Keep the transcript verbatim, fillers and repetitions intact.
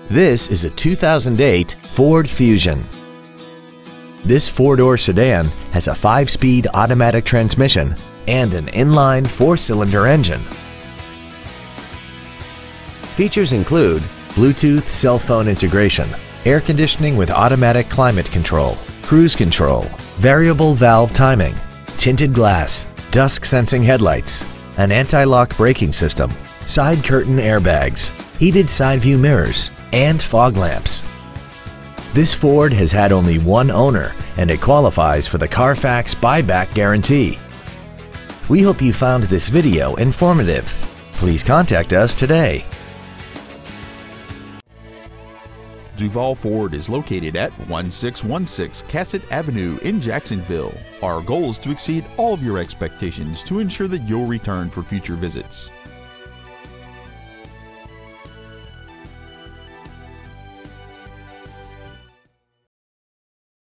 This is a two thousand eight Ford Fusion. This four-door sedan has a five-speed automatic transmission and an inline four-cylinder engine. Features include Bluetooth cell phone integration, air conditioning with automatic climate control, cruise control, variable valve timing, tinted glass, dusk sensing headlights, an anti-lock braking system, side curtain airbags, heated side view mirrors, and fog lamps. This Ford has had only one owner and it qualifies for the Carfax buyback guarantee. We hope you found this video informative. Please contact us today. Duval Ford is located at one six one six Cassett Avenue in Jacksonville. Our goal is to exceed all of your expectations to ensure that you'll return for future visits.